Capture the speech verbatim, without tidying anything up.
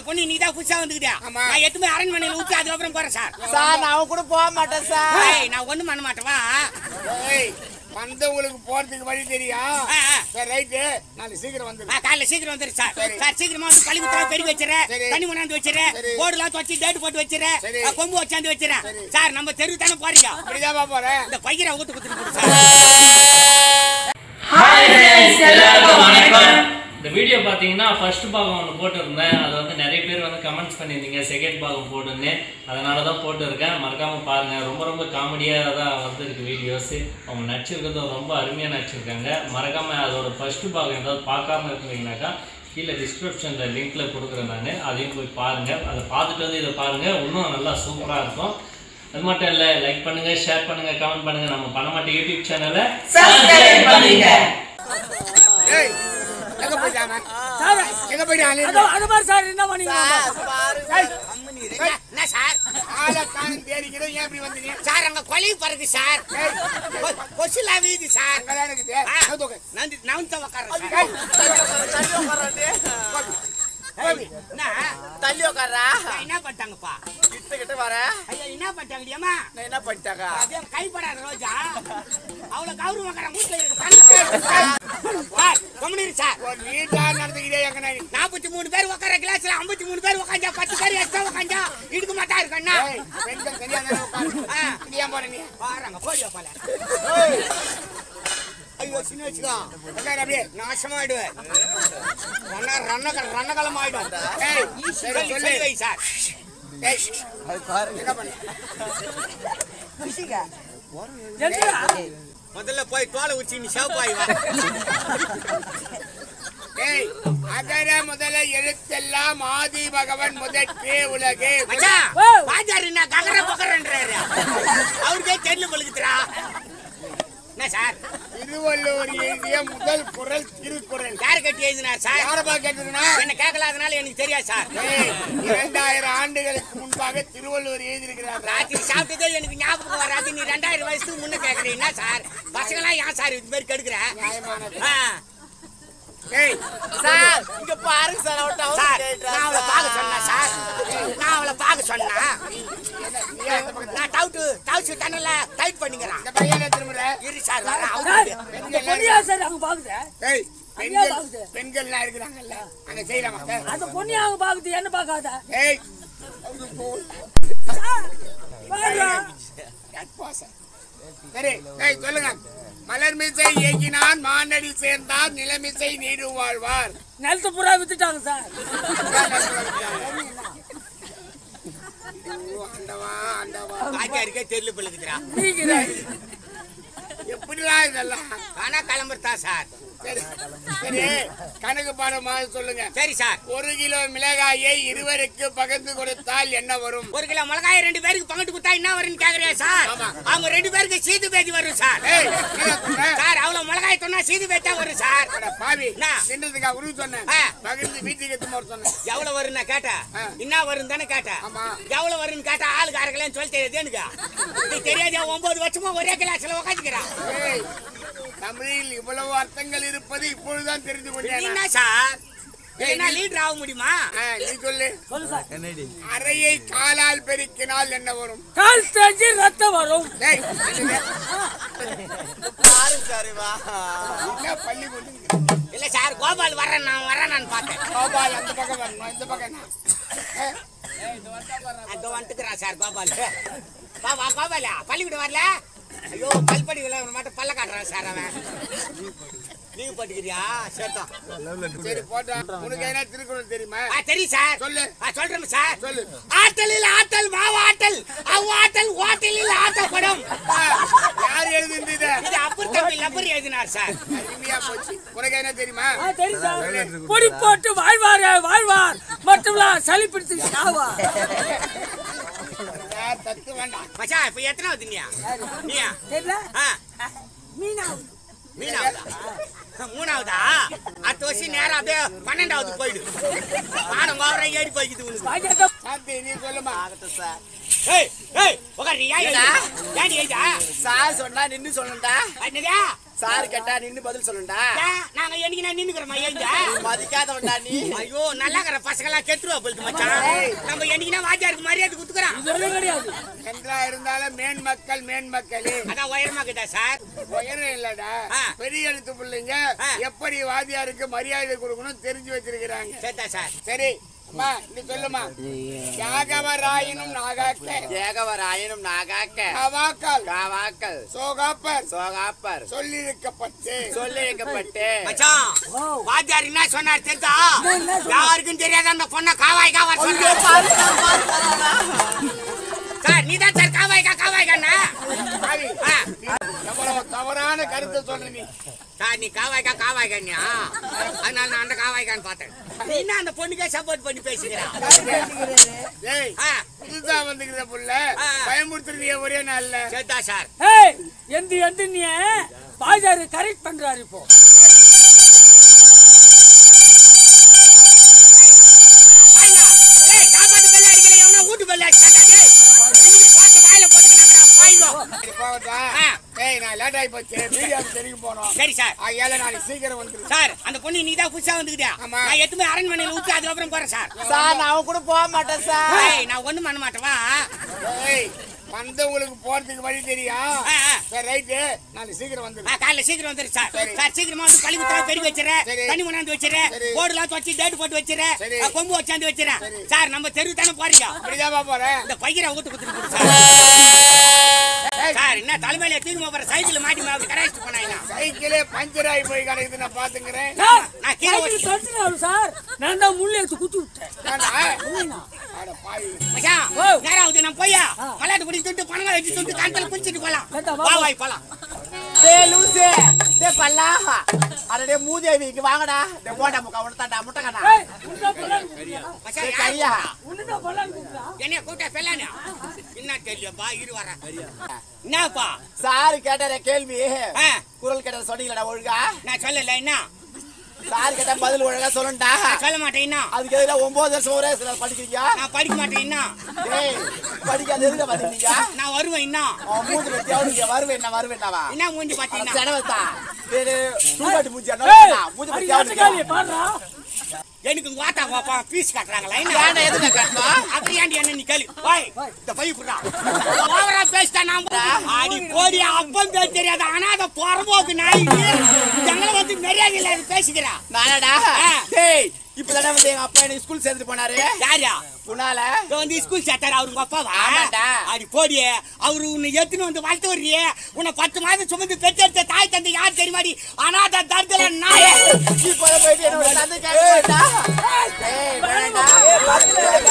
பொண்ணு நீ தான் புதுசா வந்துக்கிட்டியா? நான் எதுவுமே அரண்மனையில விட்டு அதுக்கப்புறம் போறேன் சார். சார் நான் அவன் கூட போக மாட்டேன் சார். நான் ஒண்ணும் பண்ண மாட்டேன். வா வந்தவங்களுக்கு போறதுக்கு வழி தெரியும். சரி ரைட்டு, நாளைக்கு சீக்கிரம் வந்துரு. காலைல சீக்கிரம் வந்துரு சார். சார் சீக்கிரமா வந்து கழிவு தர பெருகி வச்சிடறேன், தண்ணி முன்னாந்து வச்சிடறேன், போர்டுலாம் துவச்சி டேட்டு போட்டு வச்சிடறேன், கொம்பு வச்சாந்து வச்சிடறேன். சார் நம்ம தெரு தானே போறீங்க? அப்படிதான் போறேன். இந்த பையரை ஊட்டு கொடுத்துட்டு சார். இந்த வீடியோ பார்த்தீங்கன்னா ஃபர்ஸ்ட் பாகம் ஒன்று போட்டுருந்தேன். அது வந்து நிறைய பேர் வந்து கமெண்ட்ஸ் பண்ணியிருந்தீங்க செகண்ட் பாகம் போட்டுன்னு, அதனால தான் போட்டுருக்கேன். மறக்காமல் பாருங்கள். ரொம்ப ரொம்ப காமெடியாக தான் வந்துருக்கு வீடியோஸு. அவங்க நடிச்சிருக்கிறதும் ரொம்ப அருமையாக நடிச்சிருக்காங்க. மறக்காமல் அதோட ஃபர்ஸ்ட் பாகம் ஏதாவது பார்க்காம இருந்தீங்கன்னாக்கா கீழே டிஸ்கிரிப்ஷனில் லிங்க்கில் கொடுக்குறேன் நான், அதையும் போய் பாருங்கள். அதை பார்த்துட்டு வந்து இதை பாருங்கள், இன்னும் நல்லா சூப்பராக இருக்கும். அது மட்டும் இல்லை, லைக் பண்ணுங்கள், ஷேர் பண்ணுங்கள், கமெண்ட் பண்ணுங்கள். நம்ம பண்ண மாட்டேன் யூடியூப் சேனலை சப்ஸ்கிரைப் பண்ணுங்க. எங்க போயிட்டாங்க? எங்க போயிட்டாங்க? அது மாதிரி சார் என்ன பண்ணீங்க? என்ன சார் ஆளக்காரன் தேடிக்கிற ஏன் இப்படி வந்தீங்க? சார் அங்க கொலை பறக்கு சார், கொசுலா வீதி சார். அங்கதான் இருக்குது. நந்தி நவுந்த உட்கார்றேன் தள்ளி உட்கார்றா. என்ன பண்ணிட்டாங்கப்பா? கிட்ட கிட்ட வர. ஐயா என்ன பண்ணிட்டாங்கடியாமா? நான் என்ன பண்ணிட்டாங்க? அதே கைப்படாத ரோஜா அவ்வளவு கௌரவம் உட்கார வீட்டுல இருக்கு சார். வீட்டா நடந்துக்கிட்டே எங்க நாற்பத்தி மூணு பேர் உட்கார கிளாஸ்ல ஐம்பத்தி மூணு பேர் உட்காந்தா பத்து பேர் எக்ஸ்ட்ரா உட்காந்தா இடுக்க மாட்டா இருக்கண்ணா. பெண்கள் சரியா போற நீ பாருங்க போடியா போல. ஐயோ சின்ன வச்சுக்கோ அப்படியே நாசமாயிடுவேன். ரன்னகலம் ஆயிடும். சொல்லி வை சார். முதல்ல போய் தோலை உச்சி நீ சேவப்பாய் முதல்ல எழுத்தெல்லாம் ஆதி பகவன் முதற்கே உலகே. பாஜாரின்னா ககர பகரன்றாரு, அவருக்கே தெரியல பழுகுதுரா. என்ன சார்? திருவள்ளுவர் எழுதிய முதல் குறள் திருக்குறள். யார் கட்டி எழுதினார் சார்? யாரப்பா கேட்டதுன்னா என்ன கேட்கலாதனால எனக்கு தெரியாது சார். இரண்டாயிரம் ஆண்டுகளுக்கு முன்பாக திருவள்ளுவர் எழுதியிருக்கிறார். ராத்திரி சாப்பிட்டதே எனக்கு ஞாபகம் வராது. நீ ரெண்டாயிரம் வயசுக்கு முன்ன கேட்கறீங்கன்னா சார் பசங்களாம் ஏன் சார் இது மாதிரி கெடுக்கிற? சார் இங்க பாருங்க சார். நான் அவளை பார்க்க சொன்னேன் சார். நான் அவளை பார்க்க சொன்னேன். நான் டவுட்டு டவுச்சு தண்ணில டைட் பண்ணிக்கிறேன். இரு சார் பெண்கள்லாம் இருக்கிறாங்கல்ல அங்க செய்யலாமா? அந்த பொண்ணு அவங்க பாக்குது என்ன பாக்காத. சரி சொல்லுங்க. மலர்மிசை ஏகினான் மானடி சேர்ந்தார் நிலமிசை நீடு வாழ்வார். நிலத்தை பூரா வித்துட்டாங்க சார். தெரியல பழுகுதுரா. எப்படிலாம் இதெல்லாம் ஆனா கிளம்புறதா சார். சரி கணக்கு பாடமா சொல்லுங்க. சரி சார். ஒரு கிலோ மிளகாயை இருவருக்கு பகிர்ந்து கொடுத்தால் என்ன வரும்? ஒரு கிலோ மிளகாய் ரெண்டு பேருக்கு பங்கிட்டு கொடுத்தா என்ன வரும்னு கேக்குறியா சார்? அவங்க ரெண்டு பேருக்கு சீது பேதி வரும் சார். சார் அவ்வளவு மிளகாய் சொன்னா சீது பேத்தா வரும் சார். பாவி தின்றதுக்காக உருவி சொன்னேன். பகிர்ந்து வீட்டுக்கு எத்து போற சொன்னேன். எவ்வளவு வரும் நான் கேட்டேன். என்ன வரும் தானே கேட்டேன். எவ்வளவு வரும்னு கேட்டா ஆளுக்காரங்களேன்னு சொல்லி தெரியாது எனக்கு தெரியாது. ஒன்பது வருஷமா ஒரே கிளாஸ்ல உட்காந்துக்கிறான். தமிழில் இவ்வளவு அர்த்தங்கள் இருப்பது இப்பொழுதுதான் தெரிந்து கொண்டேன் சார். என்ன லீடர் ஆக முடியுமா? நீ சொல்லு. சொல்லு சார். அறையை காலால் பெருக்கினால் என்ன வரும்? கால் தேஞ்சி ரத்தம் வரும். பள்ளி கொண்டு இல்ல சார் கோபால் வர்றேன் நான் வரேன் நான் பார்த்தேன். கோபால் அந்த பக்கம் வரணும், இந்த பக்கம் அந்த வந்துக்கிறான் சார் கோபால். வா கோபாலா பள்ளிக்கூடம் வரல? ஐயோ பல்படி மட்டும் பல்ல காட்டுறான் சார் அவன். நீங்க போட்டுக்கிறியா? சேர்த்தோம். சரி போட்டா. உனக்கு என்ன திருக்குறள் தெரியுமா? தெரியும் சார். சொல்லு. சொல்றேன் சார். சொல்லு. ஆட்டலில் ஆட்டல் மாவாட்டல் அவ்வாட்டல் ஓட்டலில் ஆட்டப்படும். யார் எழுதினது? இது அப்பர் தம்பி லப்பர் எழுதினார் சார். அருமையா போச்சு. உனக்கு என்ன தெரியுமா? தெரியும் சார். பொடி போட்டு வாழ்வார் வாழ்வார் மட்டும்லாம் சளி பிடிச்சு சாவா. தத்து வேண்டாம் மச்சான். இப்ப எத்தனாவது நீயா? நீயா? தெரியல. மீனாவது. மீனாவதா? மூணாவதா? அடுத்த வருஷம் நேரம் அப்படியே பன்னெண்டாவது போயிடு. பாடம் கோவரை ஏறி போய்க்குது உனக்கு. சாந்தி நீ சொல்லுமா? சார். ஏய் ஏய் உட்காரு. ஏன் ஏன் எழுதா? சார் சொன்னா நின்னு சொல்லணும்டா. என்னதா? சார் கேட்டா நின்னு பதில் சொல்லுடா. நாங்க என்னைக்கு நான் நின்னுக்கிறோமா ஏங்க மதிக்காதவன்டா நீ. ஐயோ நல்லாக்கிற பசங்க எல்லாம் கெத்துருவா போயிட்டு மச்சான். நம்ம என்னைக்குனா வாத்தியாருக்கு மரியாதை குடுக்குறோம். இதெல்லாம் கிடையாது. எங்களா இருந்தாலும் மேன் மக்கள் மேன் மக்களே. அதான் உயரமா கிட்டா சார். உயரம் இல்லடா, பெரிய எழுத்து பிள்ளைங்க எப்படி வாத்தியாருக்கு மரியாதை கொடுக்கணும் தெரிஞ்சு வச்சிருக்கிறாங்க. சரிதா சார். சரி அம்மா நீ சொல்லுமா. யாகவராயினும் நாகாக்க ஏகவராயினும் நாகாக்க காவாக்கல் காவாக்கல் சோகாப்பர் சோகாப்பர் சொல்லியிருக்கப்பட்டு சொல்லியிருக்கப்பட்டு மச்சான் வாத்தியார் என்ன சொன்னார் தெரியுதா? யாருக்கும் தெரியாத அந்த பொண்ணை காவாய் காவா சொன்னார். சார் நீதான் சார் காவாய்க்கா காவாய்க்காண்ணா. எவ்வளவு தவறான கருத்தை சொன்ன நீ. சார் நீ காவாய்க்கா காவாய்க்கானியா? அதனால நான் அந்த காவாய்க்கான்னு பார்த்தேன். நீ என்ன அந்த பொண்ணுக்கே சப்போர்ட் பண்ணி பேசுகிறான்? ஏய் புதுசா வந்துக்கிற புள்ள பயமுறுத்துறீங்க ஒரே நாள்ல. சரிதா சார். ஏய் எந்த எந்த நீ பாஜாரு கரெக்ட் பண்றாரு இப்போ. ஏய் சாப்பாடு பெல்ல அடிக்கல எவனோ ஊட்டு பெல்ல அடிச்சாடா. டேய் இன்னைக்கு பாத்து வாயில போட்டுக்கறாங்கடா பாய்ங்கோ. போடா. ஏய் நான் லேட் ஆயி போச்சு. மீடியாக்கு தெரியும் போறோம். சரி சார். ஐயால நாளைக்கு சீக்கிரம் வந்துரு. சார் அந்த பொண்ணு நீ தான் புதுசா வந்துக்கிட்டியா? நான் எத்துமே அரண்மனையில ஊத்தி அதுக்கு அப்புறம் போறேன் சார். சார் நான் அவன் கூட போக மாட்டேன் சார். ஏய் நான் ஒண்ணும் பண்ண மாட்டேன் வா. ஏய் வந்தவங்களுக்கு போறதுக்கு வழி தெரியும். சரி ரைட்டு நாளைக்கு சீக்கிரம் வந்துரு. ஆ காலைல சீக்கிரம் வந்துரு சார். சார் சீக்கிரமா வந்து கழுவி தர பெரிய வச்சிரேன். தண்ணி முன்னாந்து வச்சிரேன். போர்டுலாம் துவச்சி டேட் போட்டு வச்சிரேன். கொம்பு வச்சாந்து வச்சிரேன். சார் நம்ம தெரு தானே போறீங்க. அப்படிதான் போறேன். இந்த பையரை ஊத்து குத்துட்டு சார். சார் என்ன தலைமையில தூக்கி போற சைக்கிள் மாட்டி மாட்டி கரைச்சிட்டு போனாங்க. சைக்கிளே பஞ்சர் ஆகி போய் கிடக்குது நான் பாத்துக்கிறேன். நான் கீழே வச்சு தடுத்துறாரு சார். நான் தான் முள்ளு எடுத்து குத்தி விட்டேன். அட பாவி. மச்சான் நேரா வந்து நான் போயா மலாட்டு பிடி தொட்டு பணங்க வச்சு தொட்டு காந்தல குளிச்சிட்டு போலாம். வா வாய் போலாம். டேய் லூசே டேய் பல்லா அட டேய் மூதேவி இங்க வாங்கடா. டேய் போடா முக்க உனடா முட்டகடா. ஏய் உன்ன பலன். மச்சான் டேய் கையா உன்ன பலன் குடுறா. என்ன கூட்ட பெல்லானே என்ன தெரியப்பா இரு வர. என்னப்பா சார் கேட்டற கேள்வி ஆ குரல் கேட்டற சொன்னீங்கடா ஒழுங்கா. நான் சொல்லல என்ன சார் கேட்ட பதில் ஒழுங்கா சொல்லண்டா. சொல்ல மாட்டேன் என்ன அதுக்கு எதிரா ஒன்பது வருஷம் ஒரே சில படிக்கிறீங்க. நான் படிக்க மாட்டேன் என்ன டேய் படிக்காத எதுக்கு வந்தீங்க? நான் வருவேன் என்ன அவன் மூஞ்சி பத்தி அவனுக்கு வருவேன் என்ன வருவேன்டாவா? என்ன மூஞ்சி பாத்தீங்கன்னா செடவத்தா டேய் டூபாட்டி மூஞ்சி என்ன ஏய் மூஞ்சி அடி பத்தி அட்டகாலி அவனுக்கு பாடுறா. எனக்கு வாட்டா வாப்பா பீஸ் கட்டறாங்களா என்ன ஏன்டா எதுக்கு கட்டணும்? அப்படி ஏன்டி என்ன நீ கேளு ஓய் இந்த பை புடா ஓவரா பேசிட்டா நான் ஆடி கோடி அப்பம் பேர் தெரியாத அனாதை பொறம்போக்கு நாய் எங்களை வந்து மரியாதை இல்லாத பேசிக்கிறா நானடா டேய் இப்பதானே வந்து எங்க அப்பா என்ன ஸ்கூல் சேர்த்துட்டு போனாரு. யாரா புனால வந்து ஸ்கூல் சேர்த்தாரு அவருங்க அப்பாவா? ஆமாடா. அடி போடியே அவரு உன்னை எத்துன்னு வந்து வளர்த்து வர்றியே உன்னை பத்து மாதம் சுமந்து பெற்றெடுத்த தாய் தந்தை யார் தெரியுமாடி அனாதை தர்தல நாய இப்ப போயிட்டு என்னோட தந்தை கேட்டா டேய் வேணா